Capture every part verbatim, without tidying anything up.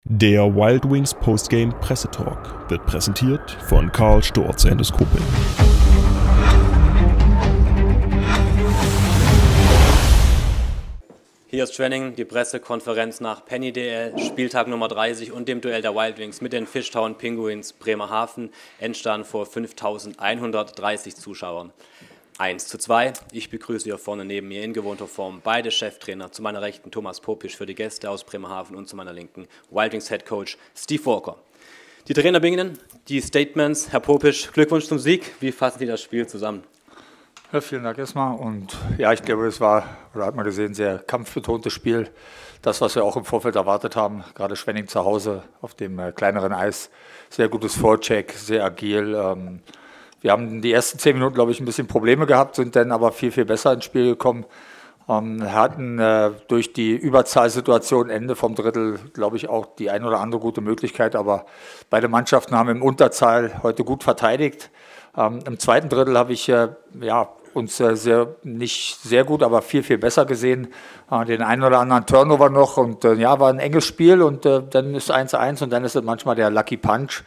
Der Wild Wings Postgame Pressetalk wird präsentiert von Karl Storz Endoskopie. Hier ist Training, die Pressekonferenz nach Penny D L, Spieltag Nummer dreißig und dem Duell der Wild Wings mit den Fishtown Penguins Bremerhaven, Endstand vor fünftausendeinhundertdreißig Zuschauern. eins zu zwei. Ich begrüße hier vorne neben mir in gewohnter Form beide Cheftrainer. Zu meiner Rechten Thomas Popisch für die Gäste aus Bremerhaven und zu meiner Linken Wild Wings Head Coach Steve Walker. Die Trainer beginnen, die Statements. Herr Popisch, Glückwunsch zum Sieg. Wie fassen Sie das Spiel zusammen? Ja, vielen Dank erstmal. Und ja, ich glaube, es war, oder hat man gesehen, sehr kampfbetontes Spiel. Das, was wir auch im Vorfeld erwartet haben, gerade Schwenning zu Hause auf dem äh, kleineren Eis. Sehr gutes Vorcheck, sehr agil. Ähm, Wir haben die ersten zehn Minuten, glaube ich, ein bisschen Probleme gehabt, sind dann aber viel, viel besser ins Spiel gekommen. Ähm, hatten äh, durch die Überzahlsituation Ende vom Drittel, glaube ich, auch die ein oder andere gute Möglichkeit. Aber beide Mannschaften haben im Unterzahl heute gut verteidigt. Ähm, Im zweiten Drittel habe ich äh, ja, uns äh, sehr, nicht sehr gut, aber viel, viel besser gesehen. Äh, den einen oder anderen Turnover noch. Und äh, ja, war ein enges Spiel und äh, dann ist eins zu eins und dann ist es manchmal der Lucky Punch.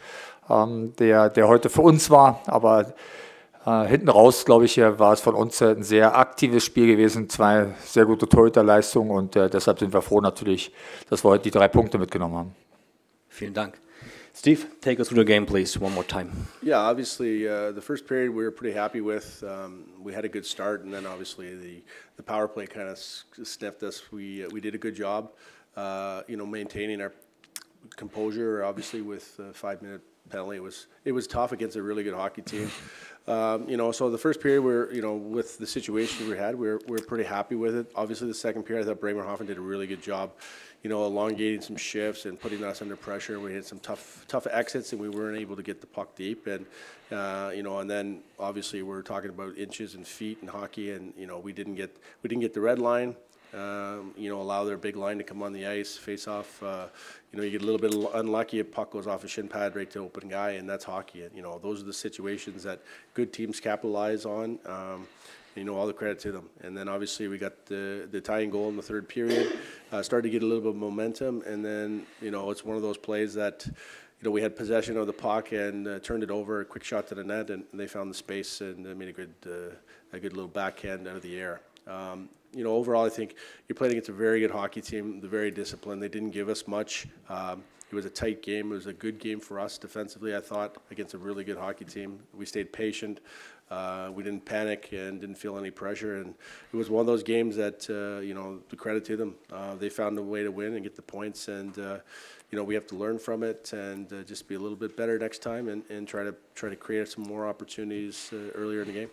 Der, der heute für uns war, aber äh, hinten raus, glaube ich, war es von uns ein sehr aktives Spiel gewesen, zwei sehr gute Torhüterleistungen und äh, deshalb sind wir froh natürlich, dass wir heute die drei Punkte mitgenommen haben. Vielen Dank. Steve, take us through the game, please, one more time. Yeah, obviously, uh, the first period we were pretty happy with. Um, we had a good start, and then obviously the, the power play kind of sniffed us. We, uh, we did a good job, uh, you know, maintaining our composure, obviously, with a five-minute penalty. It was it was tough against a really good hockey team. Um, you know, so the first period, we we're you know with the situation we had, we we're we we're pretty happy with it. Obviously, the second period, I thought Bremerhaven did a really good job, you know, elongating some shifts and putting us under pressure. We had some tough tough exits, and we weren't able to get the puck deep. And uh, you know, and then obviously we're talking about inches and feet in hockey, and you know, we didn't get we didn't get the red line. Um, you know, allow their big line to come on the ice, face off. Uh, you know, you get a little bit unlucky, a puck goes off a shin pad right to open guy, and that's hockey. And, you know, those are the situations that good teams capitalize on. Um, you know, all the credit to them. And then obviously we got the, the tying goal in the third period, uh, started to get a little bit of momentum, and then, you know, it's one of those plays that, you know, we had possession of the puck and uh, turned it over, a quick shot to the net, and they found the space and uh, made a good, uh, a good little backhand out of the air. Um, You know, overall, I think you're playing against a very good hockey team. They're very disciplined. They didn't give us much. Um, it was a tight game. It was a good game for us defensively, I thought, against a really good hockey team. We stayed patient. Uh, we didn't panic and didn't feel any pressure. And it was one of those games that, uh, you know, the credit to them. Uh, they found a way to win and get the points. And, uh, you know, we have to learn from it and uh, just be a little bit better next time and, and try to try to create some more opportunities uh, earlier in the game.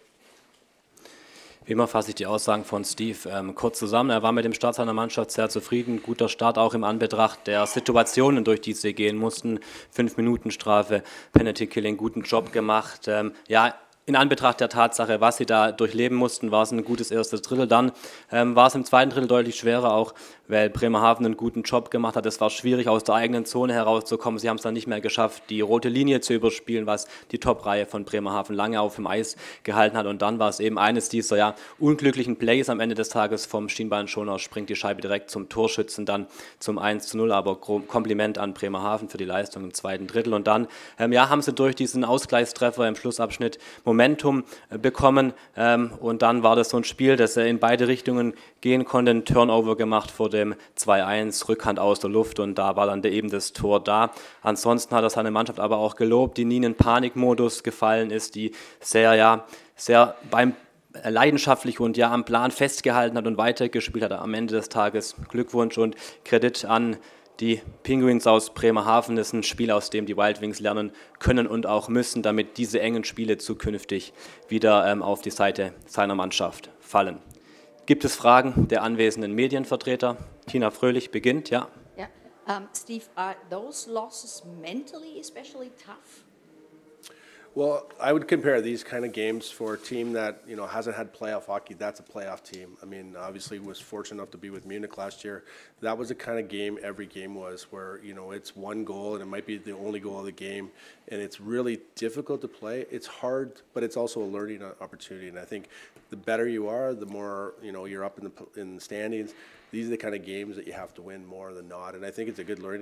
Wie immer fasse ich die Aussagen von Steve ähm, kurz zusammen. Er war mit dem Start seiner Mannschaft sehr zufrieden. Guter Start auch im Anbetracht der Situationen, durch die sie gehen mussten. Fünf Minuten Strafe, Penalty Killing, guten Job gemacht. Ähm, ja, in Anbetracht der Tatsache, was sie da durchleben mussten, war es ein gutes erstes Drittel. Dann ähm, war es im zweiten Drittel deutlich schwerer, auch weil Bremerhaven einen guten Job gemacht hat. Es war schwierig, aus der eigenen Zone herauszukommen. Sie haben es dann nicht mehr geschafft, die rote Linie zu überspielen, was die Top-Reihe von Bremerhaven lange auf dem Eis gehalten hat. Und dann war es eben eines dieser ja, unglücklichen Plays am Ende des Tages vom Schienbeinschoner, springt die Scheibe direkt zum Torschützen, dann zum eins zu null. Aber Kompliment an Bremerhaven für die Leistung im zweiten Drittel. Und dann ähm, ja, haben sie durch diesen Ausgleichstreffer im Schlussabschnitt Momentum bekommen ähm, und dann war das so ein Spiel, das in beide Richtungen gehen konnte, ein Turnover gemacht vor dem zwei eins, Rückhand aus der Luft und da war dann eben das Tor da. Ansonsten hat er seine Mannschaft aber auch gelobt, die nie in den Panikmodus gefallen ist, die sehr, ja, sehr beim leidenschaftlich und ja am Plan festgehalten hat und weitergespielt hat am Ende des Tages. Glückwunsch und Kredit an die Penguins aus Bremerhaven. Das ist ein Spiel, aus dem die Wild Wings lernen können und auch müssen, damit diese engen Spiele zukünftig wieder ähm, auf die Seite seiner Mannschaft fallen. Gibt es Fragen der anwesenden Medienvertreter? Tina Fröhlich beginnt, ja. Yeah. Um, Steve, are those losses mentally especially tough? Well, I would compare these kind of games for a team that, you know, hasn't had playoff hockey. That's a playoff team. I mean, obviously was fortunate enough to be with Munich last year. That was the kind of game every game was where, you know, it's one goal and it might be the only goal of the game. And it's really difficult to play. It's hard, but it's also a learning opportunity. And I think the better you are, the more, you know, you're up in the, in the standings. These are the kind of games that you have to win more than not. And I think it's a good learning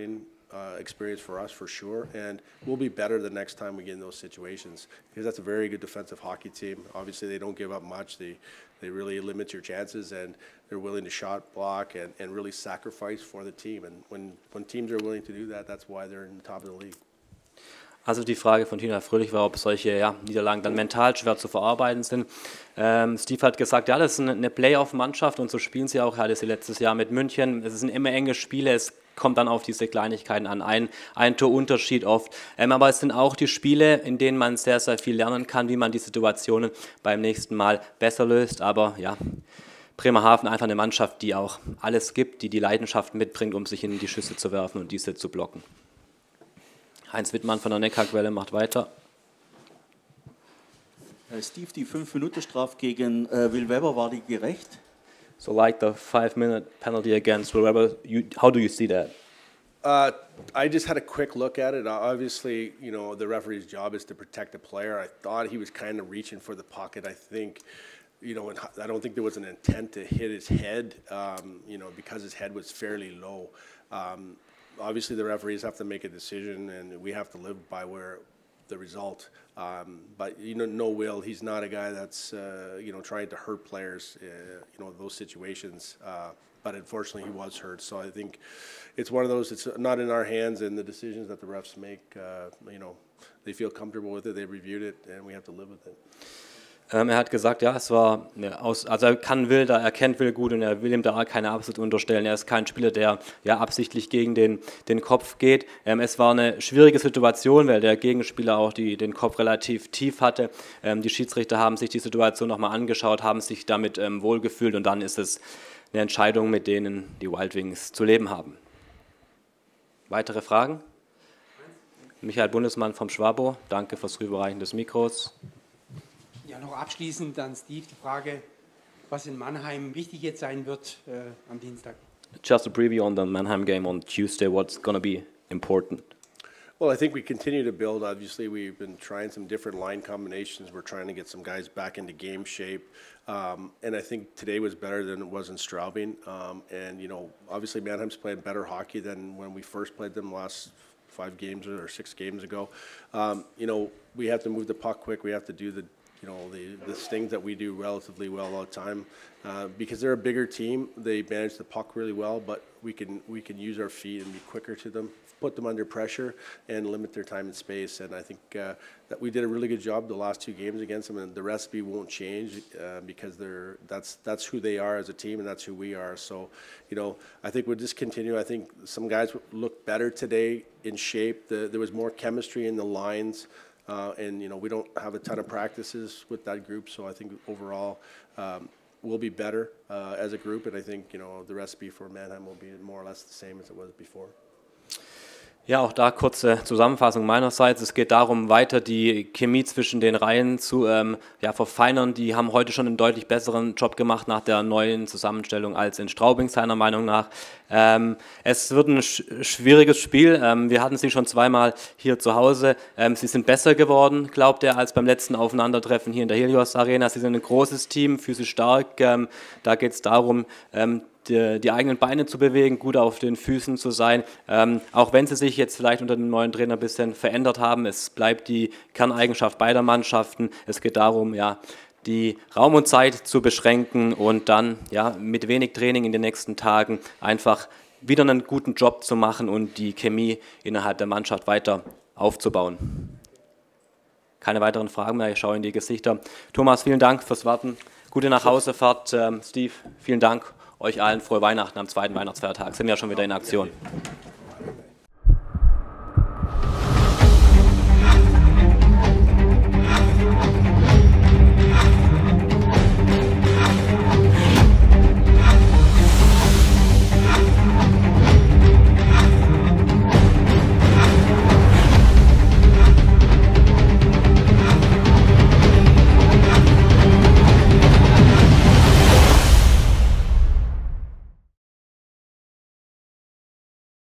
uh, experience for us for sure, and we'll be better the next time we get in those situations because that's a very good defensive hockey team. Obviously, they don't give up much. They they really limit your chances, and they're willing to shot block and, and really sacrifice for the team. And when when teams are willing to do that, that's why they're in the top of the league. Also die Frage von Tina Fröhlich war, ob solche ja, Niederlagen dann mental schwer zu verarbeiten sind. Ähm, Steve hat gesagt, ja, das ist eine, eine Playoff-Mannschaft und so spielen sie auch. Er hatte sie letztes Jahr mit München. Es sind immer enge Spiele, es kommt dann auf diese Kleinigkeiten an. Ein, ein Torunterschied oft. Ähm, aber es sind auch die Spiele, in denen man sehr, sehr viel lernen kann, wie man die Situationen beim nächsten Mal besser löst. Aber ja, Bremerhaven einfach eine Mannschaft, die auch alles gibt, die die Leidenschaft mitbringt, um sich in die Schüsse zu werfen und diese zu blocken. Heinz Wittmann von der Neckarquelle macht weiter. Steve, die fünf-Minuten-Strafe gegen äh, Will Weber, war die gerecht? So like the five-minute penalty against Will Weber, you, how do you see that? Uh, I just had a quick look at it. Obviously, you know, the referee's job is to protect the player. I thought he was kind of reaching for the pocket. I think, you know, I don't think there was an intent to hit his head, um, you know, because his head was fairly low. Um, Obviously, the referees have to make a decision, and we have to live by where the result. Um, but you know, no Will. He's not a guy that's uh, you know trying to hurt players. Uh, you know those situations. Uh, but unfortunately, he was hurt. So I think it's one of those. It's not in our hands, and the decisions that the refs make. Uh, you know, they feel comfortable with it. They reviewed it, and we have to live with it. Ähm, er hat gesagt, ja, es war, eine Aus also er kann Will, da, er kennt Will gut und er will ihm da keine Absicht unterstellen. Er ist kein Spieler, der ja absichtlich gegen den, den Kopf geht. Ähm, es war eine schwierige Situation, weil der Gegenspieler auch die, den Kopf relativ tief hatte. Ähm, die Schiedsrichter haben sich die Situation nochmal angeschaut, haben sich damit ähm, wohlgefühlt und dann ist es eine Entscheidung, mit denen die Wild Wings zu leben haben. Weitere Fragen? Michael Bundesmann vom Schwabo, danke fürs Rüberreichen des Mikros. Ja, noch abschließend an Steve die Frage, was in Mannheim wichtig jetzt sein wird äh, am Dienstag. Just a preview on the Mannheim game on Tuesday. What's going to be important? Well, I think we continue to build. Obviously, we've been trying some different line combinations. We're trying to get some guys back into game shape. Um, and I think today was better than it was in Straubing. Um, and, you know, obviously Mannheim's playing better hockey than when we first played them last five games or six games ago. Um, you know, we have to move the puck quick. We have to do the you know, the, the things that we do relatively well all the time. Uh, because they're a bigger team, they manage the puck really well, but we can we can use our feet and be quicker to them, put them under pressure, and limit their time and space. And I think uh, that we did a really good job the last two games against them, and the recipe won't change uh, because they're that's that's who they are as a team, and that's who we are. So, you know, I think we'll just continue. I think some guys look better today in shape. The, there was more chemistry in the lines. Uh, and, you know, we don't have a ton of practices with that group, so I think overall um, we'll be better uh, as a group, and I think, you know, the recipe for Mannheim will be more or less the same as it was before. Ja, auch da kurze Zusammenfassung meinerseits. Es geht darum, weiter die Chemie zwischen den Reihen zu ähm, ja, verfeinern. Die haben heute schon einen deutlich besseren Job gemacht nach der neuen Zusammenstellung als in Straubing, seiner Meinung nach. Ähm, es wird ein sch schwieriges Spiel. Ähm, wir hatten sie schon zweimal hier zu Hause. Ähm, sie sind besser geworden, glaubt er, als beim letzten Aufeinandertreffen hier in der Helios Arena. Sie sind ein großes Team, physisch stark. Ähm, da geht es darum, ähm, Die, die eigenen Beine zu bewegen, gut auf den Füßen zu sein, ähm, auch wenn sie sich jetzt vielleicht unter dem neuen Trainer ein bisschen verändert haben. Es bleibt die Kerneigenschaft beider Mannschaften. Es geht darum, ja, die Raum und Zeit zu beschränken und dann ja, mit wenig Training in den nächsten Tagen einfach wieder einen guten Job zu machen und die Chemie innerhalb der Mannschaft weiter aufzubauen. Keine weiteren Fragen mehr, ich schaue in die Gesichter. Thomas, vielen Dank fürs Warten. Gute Nachhausefahrt. Ähm, Steve, vielen Dank. Euch allen frohe Weihnachten am zweiten Weihnachtsfeiertag. Sind wir ja schon wieder in Aktion.